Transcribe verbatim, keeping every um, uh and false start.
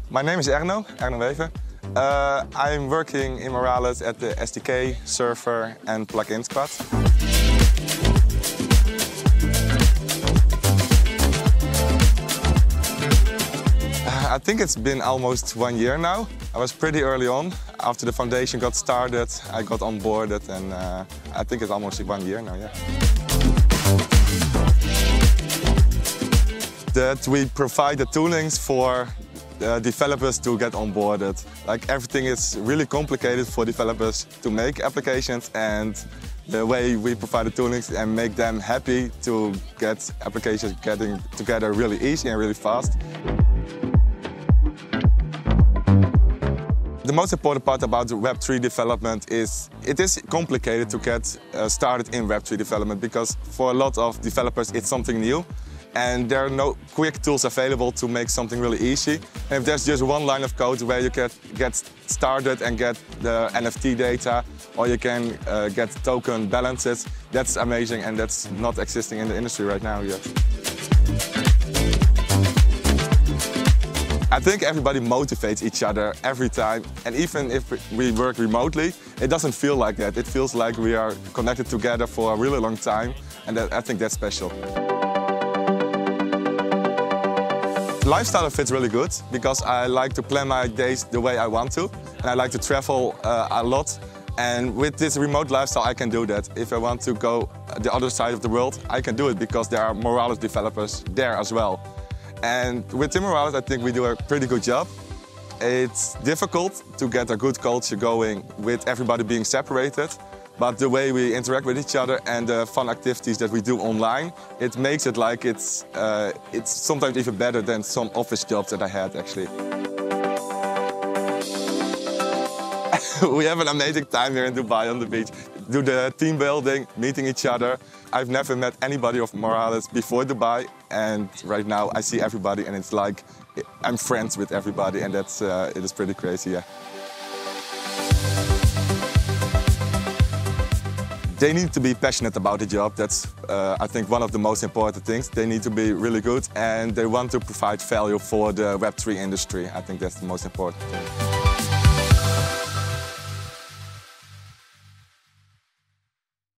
My name is Erno, Erno Wever. Uh, I'm working in Moralis at the S D K, server and plugin squad. I think it's been almost one year now. I was pretty early on. After the foundation got started, I got onboarded, and uh, I think it's almost one year now, yeah. That we provide the toolings for uh, developers to get onboarded. Like, everything is really complicated for developers to make applications, and the way we provide the toolings and make them happy to get applications getting together really easy and really fast. The most important part about the Web three development is it is complicated to get uh, started in Web three development, because for a lot of developers it's something new and there are no quick tools available to make something really easy. And if there's just one line of code where you can get started and get the N F T data, or you can uh, get token balances, that's amazing, and that's not existing in the industry right now yet. I think everybody motivates each other every time, and even if we work remotely, it doesn't feel like that. It feels like we are connected together for a really long time, and that, I think that's special. The lifestyle fits really good, because I like to plan my days the way I want to, and I like to travel uh, a lot. And with this remote lifestyle, I can do that. If I want to go the other side of the world, I can do it, because there are Moralis developers there as well. And with Team Moralis, I think we do a pretty good job. It's difficult to get a good culture going with everybody being separated, but the way we interact with each other and the fun activities that we do online, it makes it like it's, uh, it's sometimes even better than some office jobs that I had, actually. We have an amazing time here in Dubai on the beach. Do the team building, meeting each other. I've never met anybody of Moralis before Dubai, and right now I see everybody, and it's like I'm friends with everybody, and that's uh, it is pretty crazy, yeah. They need to be passionate about the job. That's, uh, I think, one of the most important things. They need to be really good, and they want to provide value for the Web three industry. I think that's the most important thing.